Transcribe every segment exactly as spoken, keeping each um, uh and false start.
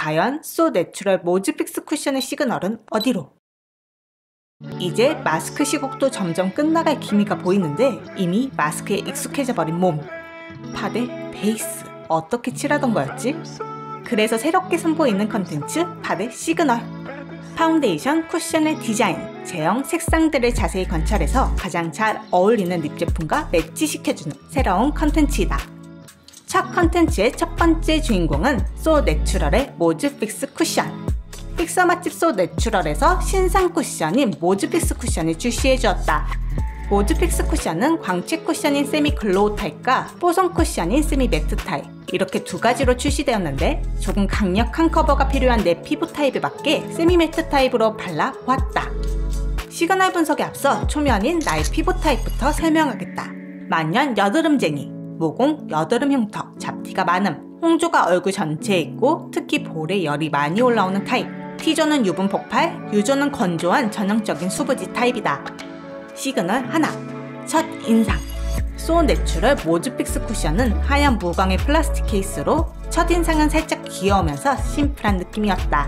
과연 소 내추럴 모즈 픽스 쿠션의 시그널은 어디로? 이제 마스크 시국도 점점 끝나갈 기미가 보이는데 이미 마스크에 익숙해져 버린 몸. 파데 베이스 어떻게 칠하던 거였지? 그래서 새롭게 선보이는 컨텐츠 파데 시그널. 파운데이션, 쿠션의 디자인, 제형, 색상들을 자세히 관찰해서 가장 잘 어울리는 립 제품과 매치시켜주는 새로운 컨텐츠이다. 첫 컨텐츠의 첫 번째 주인공은 소 내추럴의 모즈 픽스 쿠션. 픽서 맛집 소 내추럴에서 신상 쿠션인 모즈 픽스 쿠션을 출시해주었다. 모즈 픽스 쿠션은 광채 쿠션인 세미 글로우 타입과 뽀송 쿠션인 세미 매트 타입, 이렇게 두 가지로 출시되었는데 조금 강력한 커버가 필요한 내 피부 타입에 맞게 세미 매트 타입으로 발라보았다. 시그널 분석에 앞서 초면인 나의 피부 타입부터 설명하겠다. 만년 여드름쟁이, 모공, 여드름 흉터, 잡티가 많음, 홍조가 얼굴 전체에 있고 특히 볼에 열이 많이 올라오는 타입. T존은 유분 폭발, U존은 건조한 전형적인 수부지 타입이다. 시그널 하나, 첫 인상. 소 내추럴 모즈 픽스 쿠션은 하얀 무광의 플라스틱 케이스로 첫인상은 살짝 귀여우면서 심플한 느낌이었다.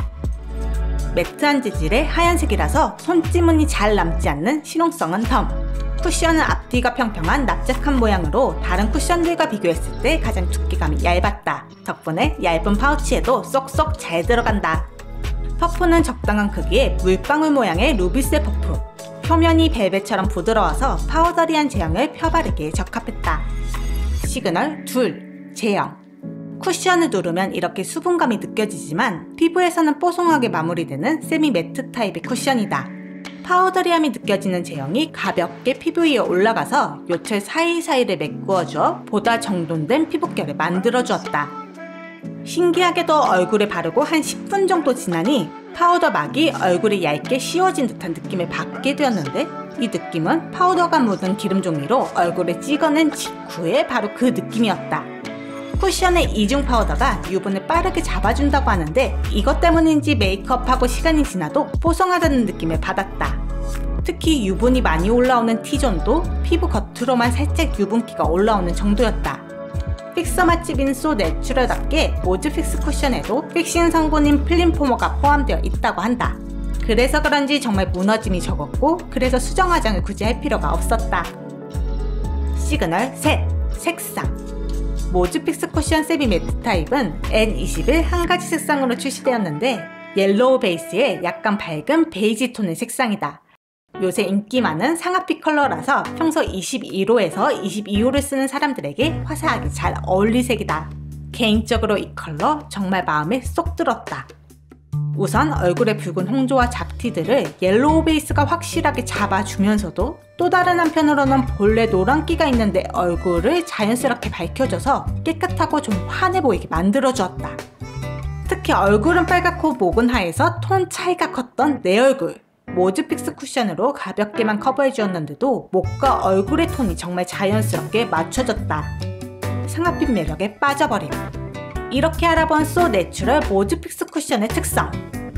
매트한 재질의 하얀색이라서 손찌문이 잘 남지 않는 실용성은 덤. 쿠션은 앞뒤가 평평한 납작한 모양으로 다른 쿠션들과 비교했을 때 가장 두께감이 얇았다. 덕분에 얇은 파우치에도 쏙쏙 잘 들어간다. 퍼프는 적당한 크기의 물방울 모양의 루비셀 퍼프. 표면이 벨벳처럼 부드러워서 파우더리한 제형을 펴바르기에 적합했다. 시그널 둘, 제형. 쿠션을 누르면 이렇게 수분감이 느껴지지만 피부에서는 뽀송하게 마무리되는 세미 매트 타입의 쿠션이다. 파우더리함이 느껴지는 제형이 가볍게 피부 위에 올라가서 요철 사이사이를 메꾸어주어 보다 정돈된 피부결을 만들어주었다. 신기하게도 얼굴에 바르고 한 십 분 정도 지나니 파우더 막이 얼굴에 얇게 씌워진 듯한 느낌을 받게 되었는데 이 느낌은 파우더가 묻은 기름 종이로 얼굴에 찍어낸 직후에 바로 그 느낌이었다. 쿠션의 이중 파우더가 유분을 빠르게 잡아준다고 하는데 이것 때문인지 메이크업하고 시간이 지나도 뽀송하다는 느낌을 받았다. 특히 유분이 많이 올라오는 T존도 피부 겉으로만 살짝 유분기가 올라오는 정도였다. 픽서 맛집인 소 내추럴답게 모즈 픽스 쿠션에도 픽싱 성분인 플린 포머가 포함되어 있다고 한다. 그래서 그런지 정말 무너짐이 적었고 그래서 수정 화장을 굳이 할 필요가 없었다. 시그널 셋, 색상. 모즈 픽스 쿠션 세미 매트 타입은 엔 이십일 한 가지 색상으로 출시되었는데 옐로우 베이스에 약간 밝은 베이지 톤의 색상이다. 요새 인기 많은 상아빛 컬러라서 평소 이십일 호에서 이십이 호를 쓰는 사람들에게 화사하게 잘 어울릴 색이다. 개인적으로 이 컬러 정말 마음에 쏙 들었다. 우선 얼굴의 붉은 홍조와 잡티들을 옐로우 베이스가 확실하게 잡아주면서도 또 다른 한편으로는 본래 노란기가 있는데 얼굴을 자연스럽게 밝혀줘서 깨끗하고 좀 환해 보이게 만들어주었다. 특히 얼굴은 빨갛고 목은 하얘서 톤 차이가 컸던 내 얼굴. 모즈 픽스 쿠션으로 가볍게만 커버해주었는데도 목과 얼굴의 톤이 정말 자연스럽게 맞춰졌다. 상아빛 매력에 빠져버림. 이렇게 알아본 소 내추럴 모즈 픽스 쿠션의 특성.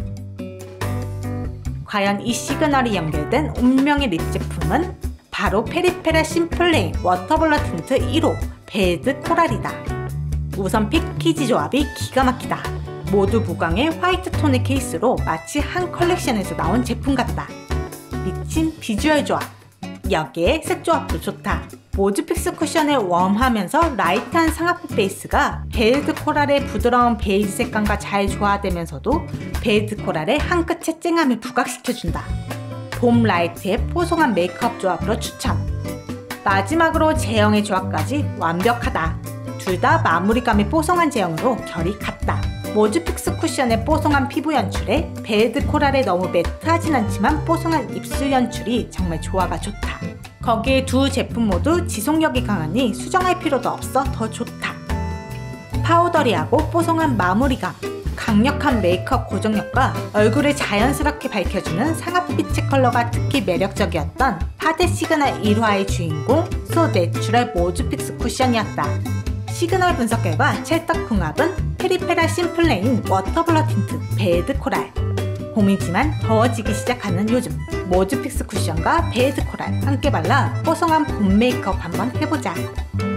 과연 이 시그널이 연결된 운명의 립 제품은 바로 페리페라 심플레인 워터블러 틴트 일 호 벨드 코랄이다. 우선 패키지 조합이 기가 막히다. 모두 무광의 화이트 톤의 케이스로 마치 한 컬렉션에서 나온 제품 같다. 미친 비주얼 조합. 여기에 색 조합도 좋다. 모즈 픽스 쿠션의 웜하면서 라이트한 상아빛 베이스가 벨드 코랄의 부드러운 베이지 색감과 잘 조화되면서도 벨드 코랄의 한 끗 채증함을 부각시켜준다. 봄 라이트의 뽀송한 메이크업 조합으로 추천. 마지막으로 제형의 조합까지 완벽하다. 둘 다 마무리감이 뽀송한 제형으로 결이 같다. 모즈 픽스 쿠션의 뽀송한 피부 연출에 벨드 코랄의 너무 매트하진 않지만 뽀송한 입술 연출이 정말 조화가 좋다. 거기에 두 제품 모두 지속력이 강하니 수정할 필요도 없어 더 좋다. 파우더리하고 뽀송한 마무리감, 강력한 메이크업 고정력과 얼굴을 자연스럽게 밝혀주는 상아빛의 컬러가 특히 매력적이었던 파데 시그널 일 화의 주인공 소 내추럴 모즈 픽스 쿠션이었다. 시그널 분석 결과 찰떡궁합은 페리페라 심플레인 워터블러 틴트 벨드 코랄. 봄이지만 더워지기 시작하는 요즘 모즈 픽스 쿠션과 벨드 코랄 함께 발라 뽀송한 봄 메이크업 한번 해보자.